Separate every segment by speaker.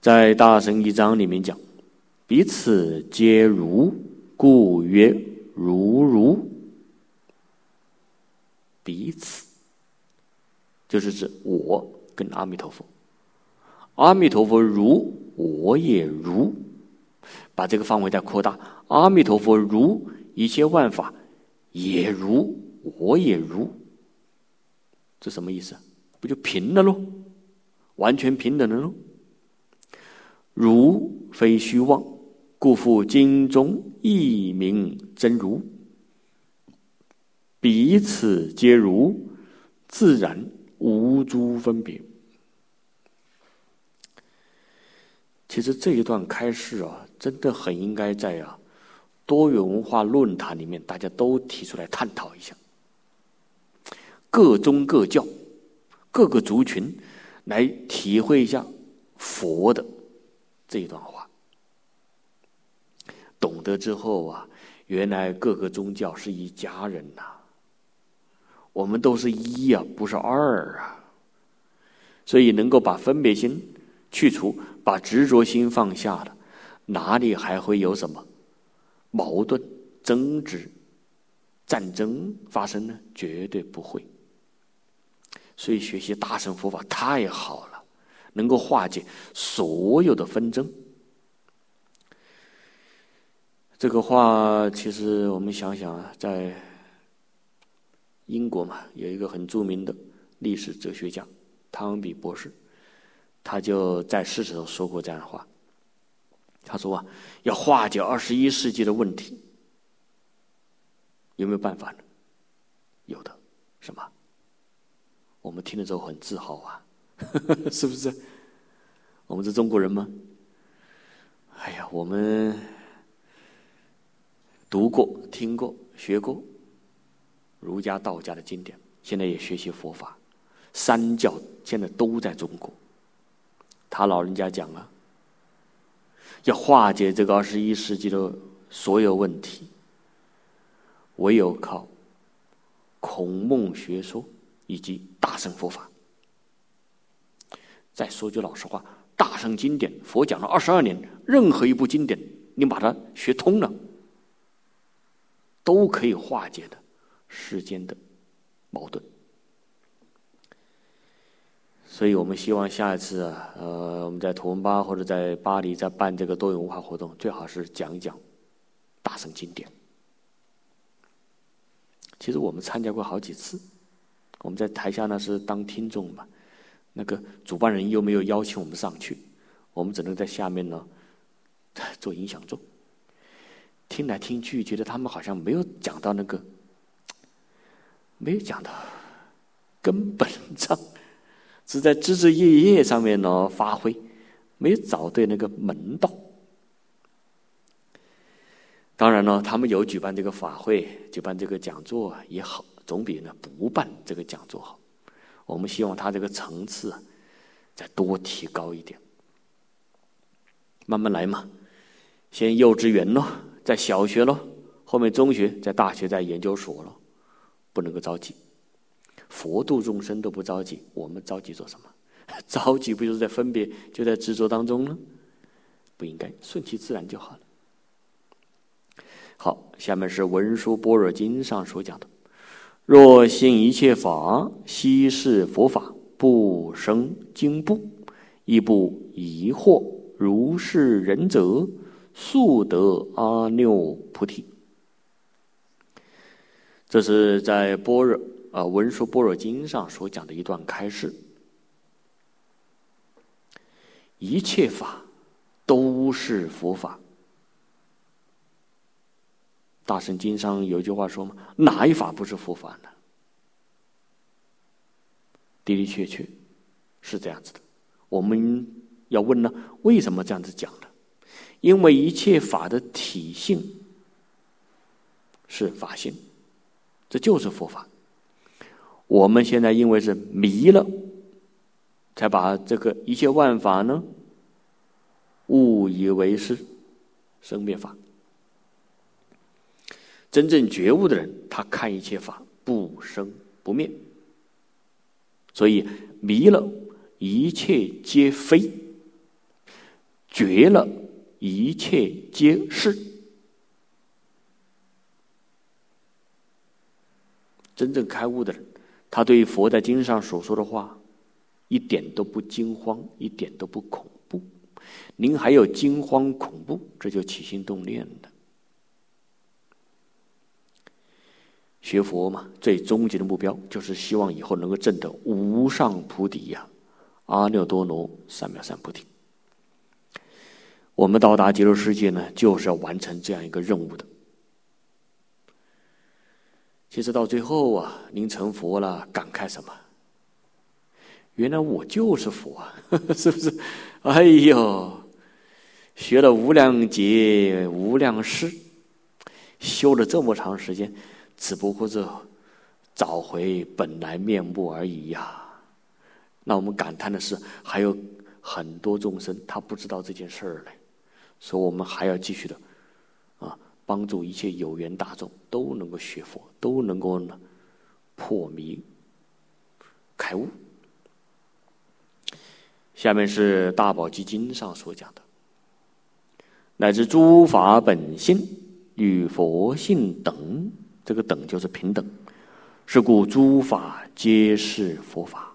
Speaker 1: 在大乘一章里面讲，彼此皆如，故曰如如。彼此就是指我跟阿弥陀佛，阿弥陀佛如，我也如。把这个范围再扩大，阿弥陀佛如一切万法也如，我也如。这什么意思？不就平了咯？完全平等了咯？如非虚妄，故复经中亦名真如。彼此皆如，自然无诸分别。其实这一段开示啊，真的很应该在多元文化论坛里面大家都提出来探讨一下，各宗各教各个族群来体会一下佛的这一段话。懂得之后啊，原来各个宗教是一家人呐，我们都是一啊，不是二啊。所以能够把分别心去除，把执着心放下了，哪里还会有什么矛盾、争执、战争发生呢？绝对不会。所以学习大乘佛法太好了，能够化解所有的纷争。这个话其实我们想想啊，在英国嘛，有一个很著名的历史哲学家汤恩比博士，他就在世上说过这样的话。他说要化解21世纪的问题，有没有办法呢？有的。什么？我们听了之后很自豪啊，是不是？我们是中国人吗？哎呀，我们读过、听过、学过儒家、道家的经典，现在也学习佛法，三教现在都在中国。他老人家讲了，要化解这个21世纪的所有问题，唯有靠孔孟学说以及大乘佛法。再说句老实话，大乘经典佛讲了22年，任何一部经典你把它学通了，都可以化解的世间的矛盾。所以我们希望下一次我们在图文巴或者在巴黎在办这个多元文化活动，最好是讲一讲大乘经典。其实我们参加过好几次，我们在台下呢是当听众嘛，那个主办人又没有邀请我们上去，我们只能在下面呢做影响众。听来听去，觉得他们好像没有讲到没有讲到根本上，只在枝枝叶叶上面呢发挥，没有找对那个门道。当然呢，他们有举办这个法会，举办这个讲座也好，总比呢不办这个讲座好。我们希望他这个层次再多提高一点，慢慢来嘛。先幼稚园咯，在小学咯，后面中学，在大学，在研究所咯，不能够着急。佛度众生都不着急，我们着急做什么？着急不就是在分别，就在执着当中呢？不应该，顺其自然就好了。好，下面是《文殊般若经》上所讲的：若信一切法，悉是佛法，不生惊怖，亦不疑惑，如是人者，速得阿耨菩提。这是在文殊般若经上所讲的一段开示。一切法都是佛法。大乘经上有一句话说嘛，哪一法不是佛法呢？的的确确是这样子的。我们要问呢，为什么这样子讲呢？因为一切法的体性是法性，这就是佛法。我们现在因为是迷了，才把这个一切万法呢误以为是生灭法。真正觉悟的人，他看一切法不生不灭，所以迷了，一切皆非。 觉了一切皆是。真正开悟的人，他对佛在经上所说的话一点都不惊慌，一点都不恐怖。您还有惊慌恐怖，这就起心动念的。学佛嘛，最终极的目标就是希望以后能够证得无上菩提呀，阿耨多罗三藐三菩提。我们到达极乐世界呢，就是要完成这样一个任务的。其实到最后啊，您成佛了，感慨什么？原来我就是佛啊，是不是？哎呦，学了无量劫无量世，修了这么长时间，只不过是找回本来面目而已呀。那我们感叹的是，还有很多众生他不知道这件事儿嘞，所以我们还要继续的帮助一切有缘大众都能够学佛，都能够呢破迷开悟。下面是大宝积经上所讲的，乃至诸法本性与佛性等，这个等就是平等，是故诸法皆是佛法。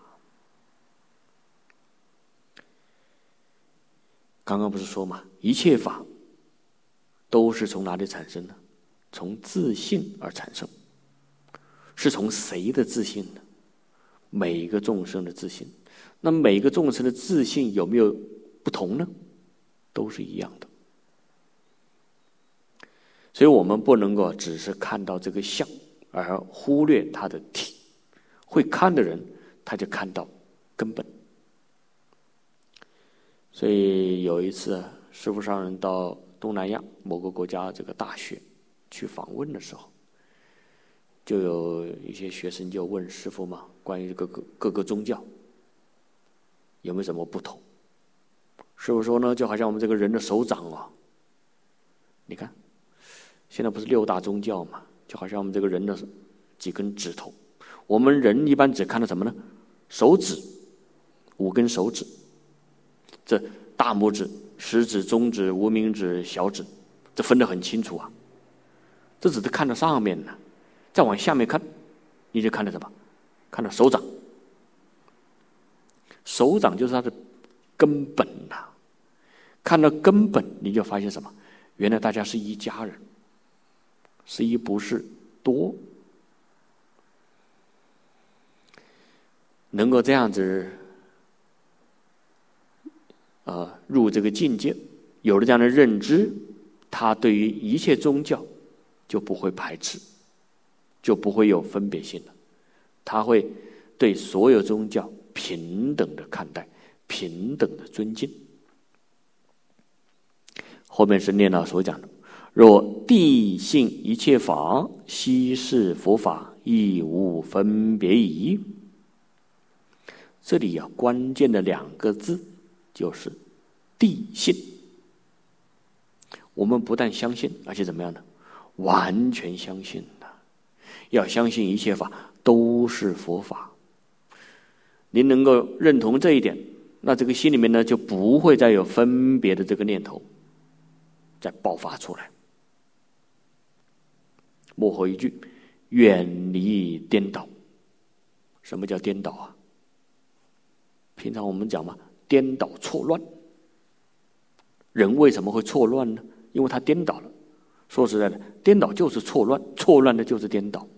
Speaker 1: 刚刚不是说嘛，一切法都是从哪里产生的？从自信而产生。是从谁的自信呢？每个众生的自信。那每个众生的自信有没有不同呢？都是一样的。所以我们不能够只是看到这个相而忽略它的体。会看的人他就看到根本。所以有一次师父上人到东南亚某个国家这个大学去访问的时候，就有一些学生就问师父嘛，关于各个宗教有没有什么不同？师父说呢，就好像我们这个人的手掌啊，你看现在不是6大宗教嘛，就好像我们这个人的几根指头，我们人一般只看到什么呢？手指，5根手指，这大拇指、食指、中指、无名指、小指，这分得很清楚啊。这只是看到上面呢，再往下面看，你就看到什么？看到手掌。手掌就是它的根本呐。看到根本，你就发现什么？原来大家是一家人，是一不是多。能够这样子入这个境界，有了这样的认知，他对于一切宗教就不会排斥，就不会有分别心了。他会对所有宗教平等的看待，平等的尊敬。后面是念老所讲的，若谛信一切法，悉是佛法，亦无分别矣。这里关键的2个字就是谛信。我们不但相信，而且怎么样呢？完全相信的。要相信一切法都是佛法。您能够认同这一点，那这个心里面呢就不会再有分别的这个念头再爆发出来。幕后一句，远离颠倒。什么叫颠倒啊？平常我们讲嘛，颠倒错乱。人为什么会错乱呢？因为他颠倒了。说实在的，颠倒就是错乱，错乱的就是颠倒。